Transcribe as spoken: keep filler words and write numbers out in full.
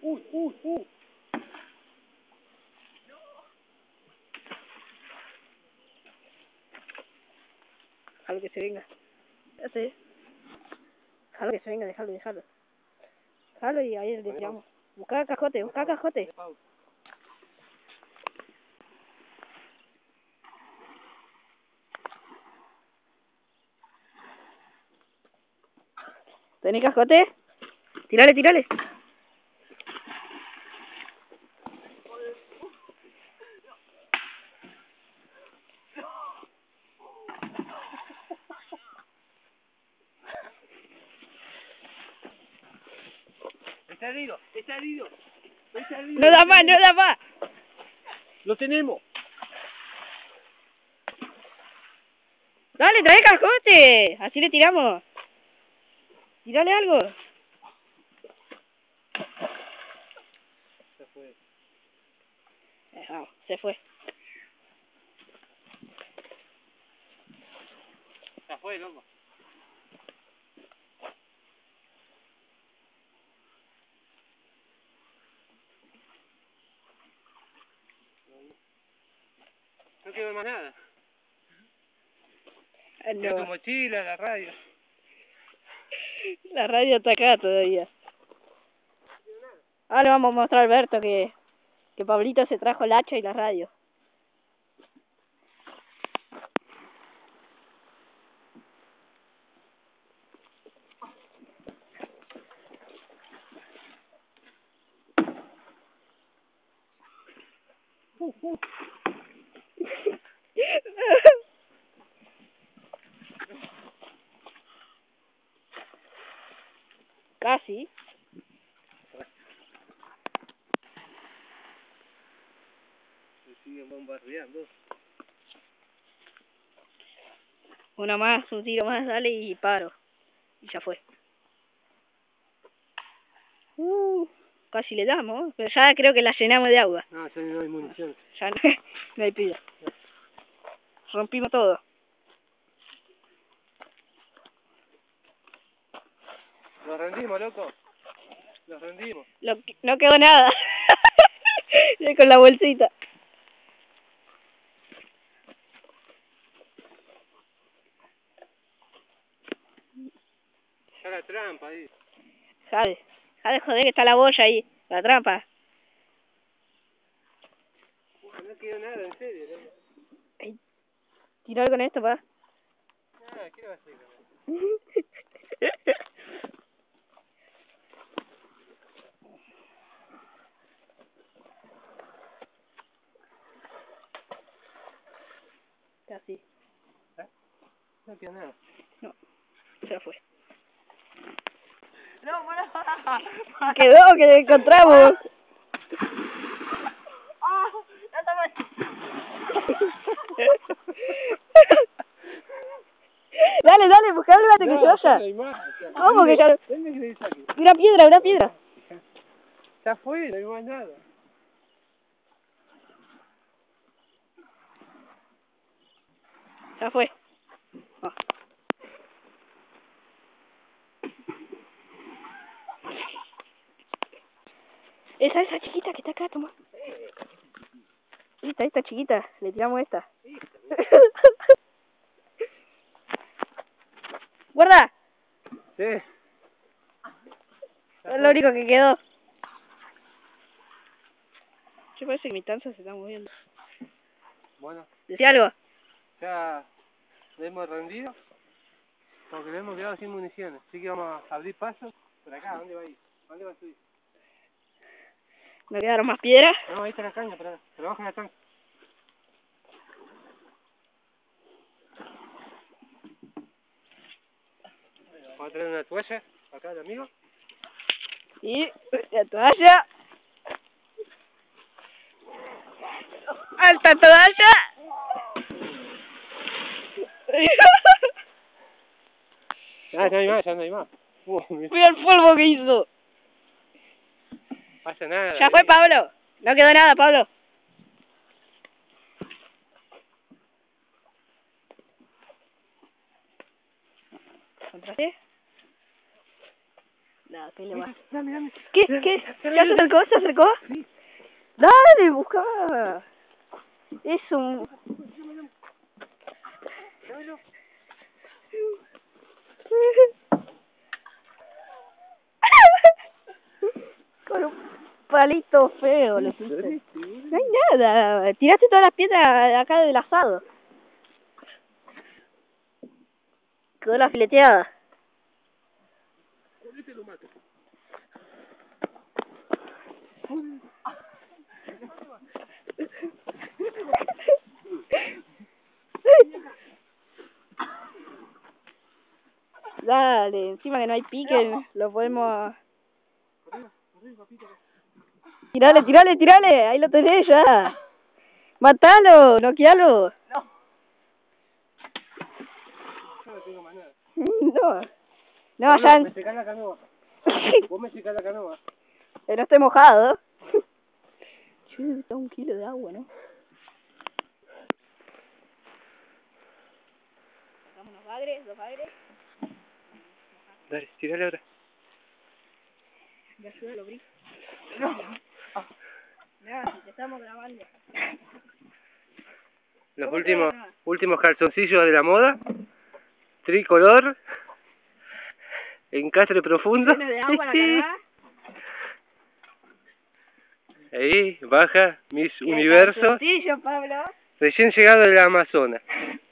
Uy, uy, uy. Déjalo que se venga. Este. Déjalo que se venga, déjalo, déjalo. Déjalo y ahí le tiramos. Busca cajote, busca cajote. ¿Tenés cajote? Tirale, tirale. Está herido, está herido. Está herido. No da más, no da más. Lo tenemos. Dale, trae cajote. Así le tiramos. Tirale algo. Se fue. Eh, vamos, se fue. Se fue, loco. No quedó más nada. Eh, Mira tu no. mochila, la radio. La radio está acá todavía. Ahora vamos a mostrar a Alberto que, que Pablito se trajo el hacha y la radio. Uh, uh. Casi. Se siguen bombardeando. Una más, un tiro más, dale y paro. Y ya fue. Uh, casi le damos, pero ya creo que la llenamos de agua. No, ya no hay munición. Ya no, no hay pila. Rompimos todo. Nos rendimos, loco. Nos rendimos. Lo, no quedó nada. Con la bolsita. Está la trampa ahí. Jade, jade, joder, que está la boya ahí, la trampa. No quedó nada, en serio, loco. Ay, tiro con esto, pa. Ah, ¿qué va a hacer con eso? Casi. ¿Eh? No quedó nada. No, se fue. No, bueno. Quedó, que lo encontramos. ¡Ah! ¡Ya está mal! Dale, dale, buscale antes que No, se vaya. no hay más. ¿Cómo que ya no? ¿Dónde querés salir? Una piedra, una piedra. Ya fue, no hay más nada. Ya fue. Oh. Esa, esa chiquita que está acá, toma. Esta, esta chiquita, le tiramos esta. ¡Guarda! Sí. Es lo único que quedó. Yo parece que mi tanza se está moviendo. Bueno, ¿Decía algo? ya le hemos rendido porque le hemos quedado sin municiones. Así que vamos a abrir paso. Por acá, ¿dónde va a ir? ¿Dónde va a subir? ¿No quedaron más piedras? No, ahí está la caña, pero pero baja la tanca. Vamos a traer una toalla acá de amigo. Y la toalla. ¡Alta toalla! Ya no hay más, ya no hay más. Uh, Mira el polvo que hizo. no pasa nada. Ya fue, Pablo. No quedó nada, Pablo. ¿Encontraste? No, que le va. Dame, dame. ¿Qué? ¿Qué? ¿Ya se acercó? ¿Se acercó? Sí. Dale, busca. Es un... Dámelo. Con un palito feo le puse. No hay nada. Tiraste todas las piedras de acá del asado. Quedó la fileteada. Con este lo mato. Dale, encima que no hay pique, lo podemos... Tirale, tirale, tirale, ahí lo tenés ya. Matalo, noquealo. No. Yo no tengo más nada. No, no, Pablo, ya... me secás la canoa. Vos me secás la canoa. Que no esté mojado. Che, está un kilo de agua, ¿no? Sacamos unos bagres, dos bagres. Dale, tirale ahora. Me ayuda lo brillo. No. No, si te estamos grabando. Los ¿Cómo últimos, te va? últimos calzoncillos de la moda. Tricolor. Encastre profundo. Lleno de agua la canoa. Ahí, baja, Miss Qué Universo. calzoncillo, Pablo. Recién llegado de la Amazonas.